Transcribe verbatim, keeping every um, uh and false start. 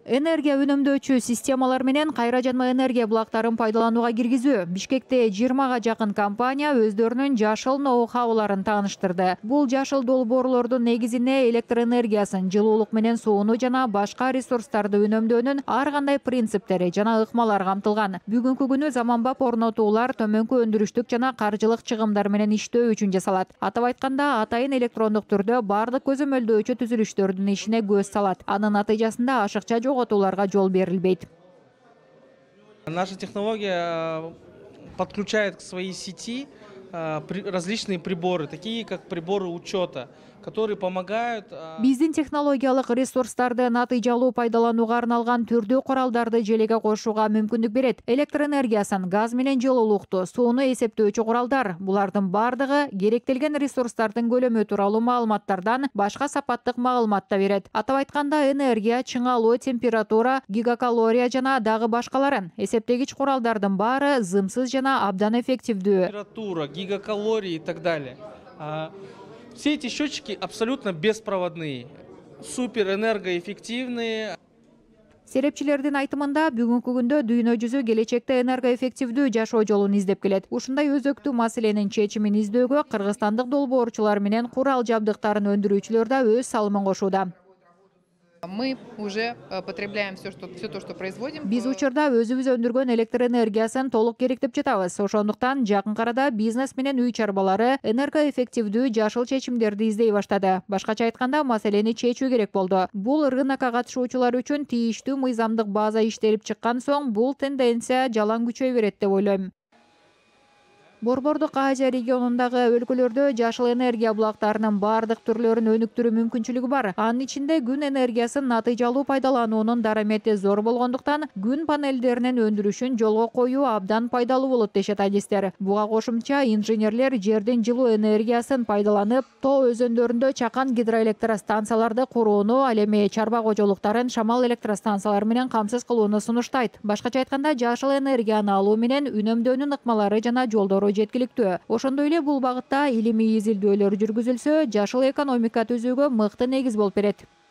Энергия үнөмдөөчү системалар менен кайра жанма энергия булактарын пайдаланууга киргизүү. Бишкекте жыйырмага жакын компания өздөрүнүн жашыл ноу-хауларын тааныштырды. Бул жашыл долбоорлордун негизине электр энергиясын, жылуулук менен сууну жана башка ресурстарды үнөмдөөнүн ар кандай принциптери жана ыкмалар камтылган. Бүгүнкү күнү заманбап орнотуулар төмөнкү өндүрүштүк жана каржылык чыгымдар менен иштөө үчүн жасалат. Атап айтканда, атайын электрондук түрдө бардык көзөмөлдөөчү түзүлүштөрдүн ишине көз салат. Анын натыйжасында ашыкча жоготууларга жол берилбейт. Наша технология подключает к своей сети различные приборы, такие как приборы учета, которые помогают. Биздин технологиялык ресурстарды натыйжалуу пайдаланууга арналган түрдүү куралдарды желеге кошууга мүмкүндүк берет. Электр энергиясын, газ менен жылуулукту, сууну эсептөөчү куралдар. Булардын бардыгы керектелген ресурстардын көлөмү тууралуу маалыматтардан башка сапаттык маалымат да берет. Атап айтканда, энергия, чыңалуу, температура, гигакалория жана дагы башкаларын. Эсептегич куралдардын баары зымсыз жана абдан эффективдүү. Температура, гигакалории и так далее. Все эти счетчики абсолютно беспроводные, супер энергоэффективные. Серепчилердин айтымында, бүгүнкү күндө дүйнө жүзү келечекте энергоэффективдүү жашоо жолун издеп келет. Ушундай өзөктүү маселенин чечимин издөөгө кыргызстандык долбоорчулар менен курал жабдыктарын өндүрүүчүлөр да өз салымын кошууда. Мы уже потребляем все, что, все то, что производим. Биз учурда өзүбүз өндүргөн электр энергиясын толук керектеп жатабыз. Ошондуктан жакын арада бизнес менен үй чарбалары энергоэффективдүү жашыл чечимдерди издей баштады. Башкача айтканда, маселени чечүү керек болду. Бул рынокко катышуучулар үчүн тийиштүү мыйзамдык база иштелип чыккан соң, бул тенденция жалаң күчөй берет деп ойлойм. Борбордук Азия регионундагы өлкөлөрдө жашыл энергия булактарынын бардык түрлөрүн өнүктүрүү мүмкүнчүлүгү бар. Анын ичинде күн энергиясын натыйжалуу пайдалануунун дарамети зор болгондуктан, күн панелдеринин өндүрүшүн жолго коюу абдан пайдалуу болот дешет адистер. Буга кошумча, инженерлер жердин жылуу энергиясын пайдаланып, тоо өзөндөрүндө чакан гидроэлектростанцияларды курууну, ал эми чарба кожолуктарын шамал электростанциялары менен камсыз кылууну сунуштайт. Башкача айтканда, жашыл энергияны алуу менен үнөмдөөнүн ыкмалары жана жолдору жеткиликтүү. Ошондой эле бул багытта илимий изилдөөлөр жүргүзүлсө, жашыл экономика түзүүгө мыкты негиз болуп берет.